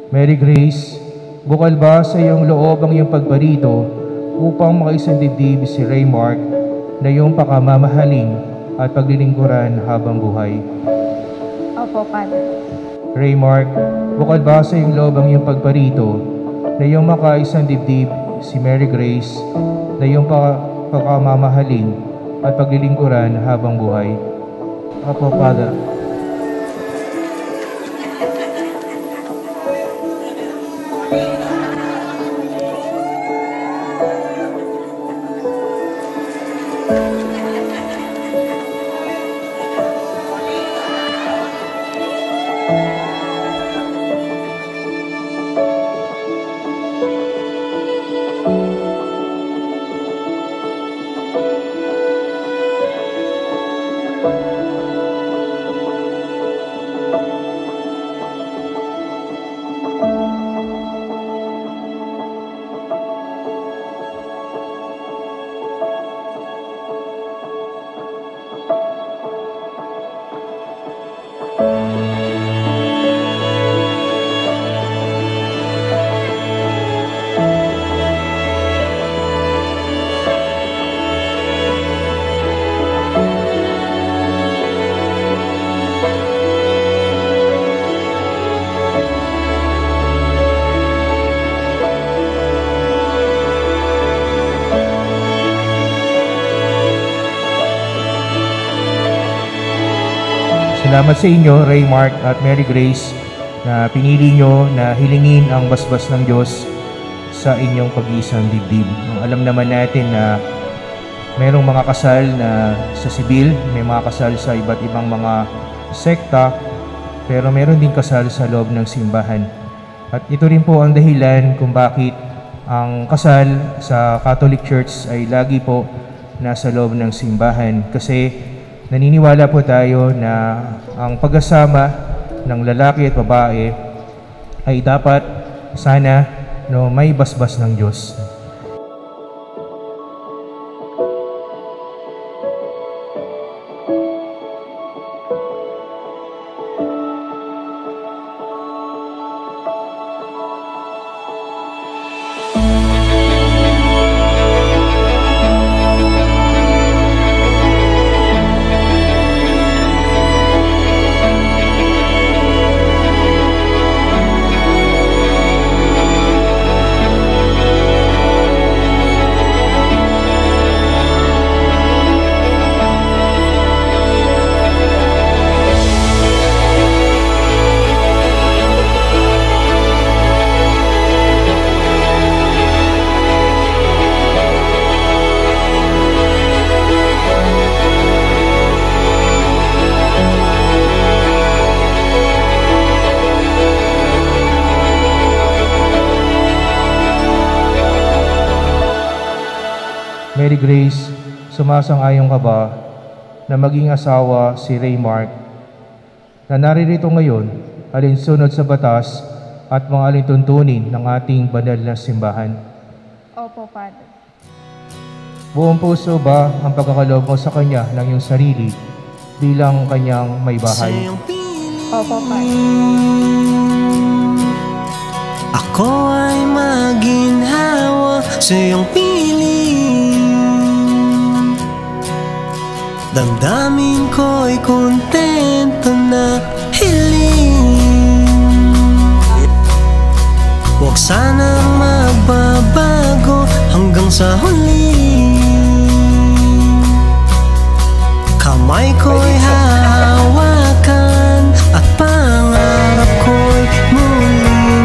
Mary Grace, bukal ba sa iyong loob ang iyong pagparito upang makaisang dibdib si Raymark na iyong pakamamahalin at paglilingkuran habang buhay? Opo, Father. Raymark, bukal ba sa iyong loob ang iyong pagparito na iyong makaisang dibdib si Mary Grace na iyong pakamamahalin at paglilingkuran habang buhay? Opo, Father. Salamat sa inyo, Raymark at Mary Grace, na pinili nyo na hilingin ang basbas ng Diyos sa inyong pag-iisang dibdib. Alam naman natin na mayroong mga kasal na sa sibil, may mga kasal sa iba't ibang mga sekta, pero meron din kasal sa loob ng simbahan. At ito rin po ang dahilan kung bakit ang kasal sa Catholic Church ay lagi po nasa loob ng simbahan, kasi naniniwala po tayo na ang pagkasama ng lalaki at babae ay dapat sana may basbas ng Diyos. Mary Grace, sumasang-ayon ka ba na maging asawa si Raymark na naririto ngayon alinsunod sa batas at mga alintuntunin ng ating banal na simbahan? Opo, Father. Buong puso ba ang pagkakaloob mo sa kanya ng iyong sarili bilang kanyang may bahay? Opo, Father. Ako ay maginhawa sa iyong piling. Damdamin ko'y kontento na hiling. Huwag sanang magbabago hanggang sa huli. Kamay ko'y hahawakan at pangarap ko'y muling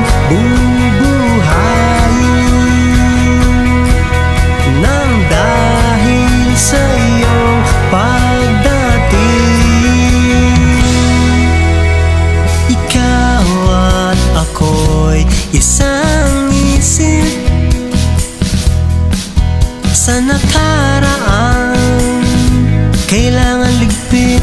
bubuhayin. Nang dahil sa iyong pagdating, ikaw at ako'y isang isip sa nakaraan. Kailangan ligpit,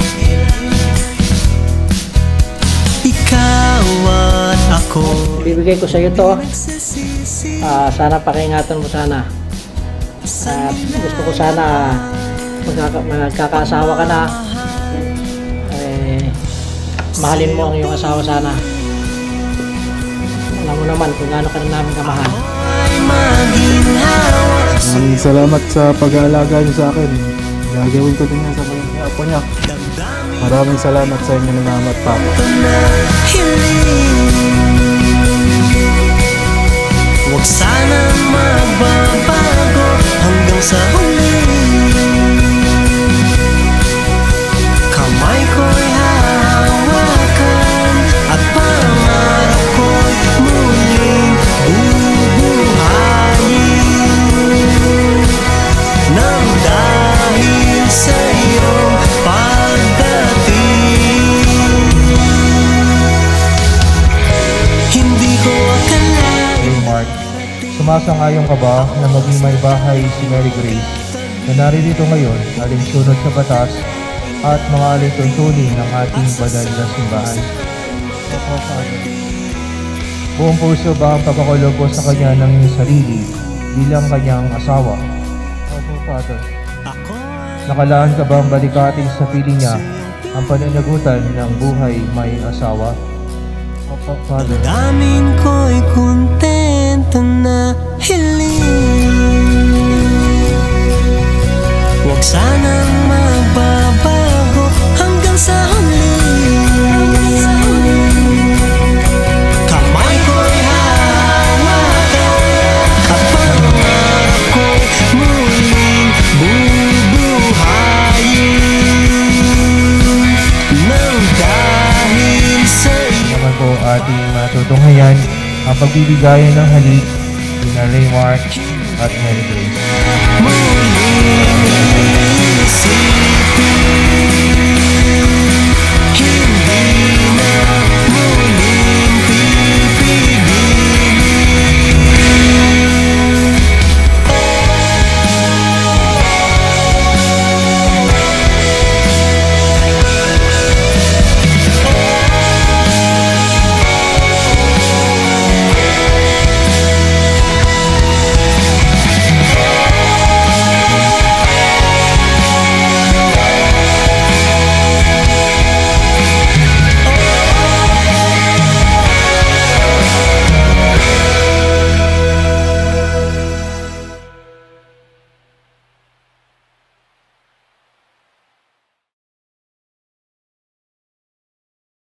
ikaw at ako. Bibigay ko sa iyo to. Sana pakingatan mo sana. Gusto ko sana magkakaasawa ka na. Mahalin mo ang iyong asawa sana. Alam mo naman kung gaano ka na namin kamahal. Ay maginhawa. Maraming salamat sa pag-aalaga niyo sa akin. Gagawin ko din yan sa mga apo niya. Maraming salamat sa inyo na mama at papa. Huwag sana magbabago hanggang sa huli. Kamay ko'y hahawakan at pangarap ko'y muling bubuhayin. Nang dahil sa iyong pagdating, hindi ko akalain. Ray Mark, sumasang-ayon ka ba na maging may bahay si Mary Grace na naririto ngayon alinsunod sa batas at mga alintuntunin ng ating banal na simbahan? Opo, Father. Buong puso ba ang pagkakulog mo sa kanya ng iyong sarili bilang kanyang asawa? Opo, Father. Nakalaan ka bang balikating sa piling niya ang pananagutan ng buhay may asawa? Opo, Father. Damin ko'y kontento na hiling. Huwag sanang magbabago hanggang sa huli. Kamay ko'y hahawakan at pangarap ko'y muling bubuhayin. Nang dahil sa Naman po ating matutunghayan ang pagbibigayan ng halik ni Ray Mark at Mary Grace. muling isip.